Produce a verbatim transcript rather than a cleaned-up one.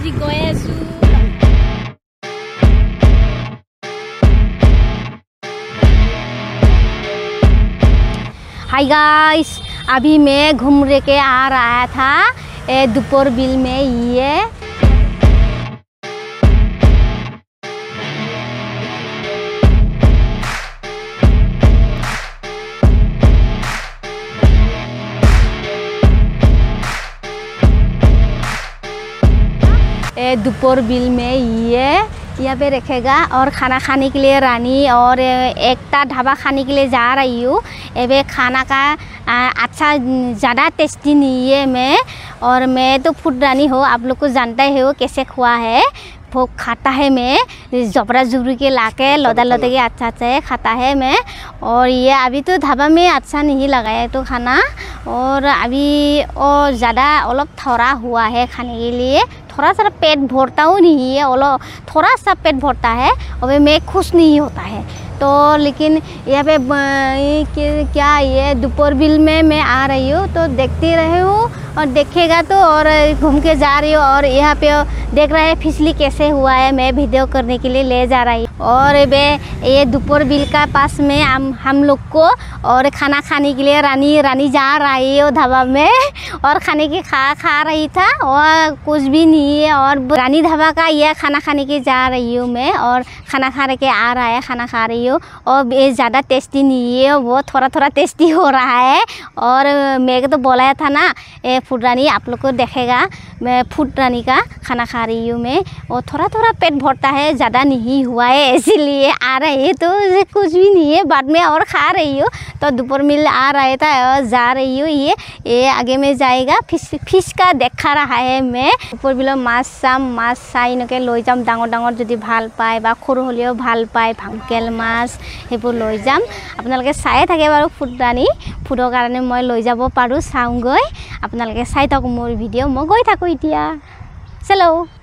আজি গৈ আছো। हाय गाइस, अभी मैं घूम रहे के आ रहा था दोपहर बिल में। ये दोपहर बिल में ये यहाँ पे रखेगा और खाना खाने के लिए रानी और एकता ढाबा खाने के लिए जा रही हूँ। ये खाना का अच्छा ज़्यादा टेस्टी नहीं है मैं, और मैं तो फूड रानी हूँ, आप लोग को जानता ही हो कैसे खुआ है वो खाता है। मैं जबरा जुबरी के लाके लौदा लौदा के अच्छा अच्छा है खाता है मैं। और ये अभी तो ढाबा में अच्छा नहीं लगा है तो खाना, और अभी और ज़्यादा अलग थोड़ा हुआ है खाने के लिए, थोड़ा सा पेट भरता हूँ नहीं है, ओलो थोड़ा सा पेट भरता है और मैं खुश नहीं होता है। तो लेकिन यहाँ पे क्या ये दोपहर बिल में मैं आ रही हूँ तो देखती रही हूँ और देखेगा तो, और घूम के जा रही हूँ और यहाँ पे देख रहे हैं फिसली कैसे हुआ है, मैं वीडियो करने के लिए ले जा रही हूँ। और वे ये दोपहर बिल का पास में हम हम लोग को और खाना खाने के लिए रानी रानी जा रही है ढाबा में, और खाने की खा खा रही था और कुछ भी नहीं है। और रानी ढाबा का यह खाना खाने के जा रही हूँ मैं, और खाना खा के आ रहा है, खाना खा रही हूँ। और ये ज़्यादा टेस्टी नहीं है, वो थोड़ा थोड़ा टेस्टी हो रहा है। और मैं तो बोला था ना ये फूड रानी आप लोग को देखेगा, मैं फूड रानी का खाना खा रही हूँ मैं, और थोड़ा थोड़ा पेट भरता है, ज़्यादा नहीं हुआ है इसीलिए आ रही है। तो कुछ भी नहीं है, बाद में और खा रही हूँ। तो दोपहर मिल आ रहा था और जा रही हूँ। ये ये आगे में जाएगा, फिश फिश का देखा रहा है मैं। दोपहर बिल माছ चाम माছ চাই এনেকৈ লৈ যাম, ডাঙৰ ডাঙৰ যদি ভাল পায় বা সৰু হ'লেও ভাল পায় ভাংকেল মাছ সেইবোৰ লৈ যাম। আপোনালোকে চাই থাকে বাৰু ফুড ৰানী, ফুডৰ কাৰণে মই লৈ যাব পাৰোঁ, চাওঁগৈ। আপোনালোকে চাই থাকক মোৰ ভিডিঅ', মই গৈ থাকোঁ এতিয়া। চলো।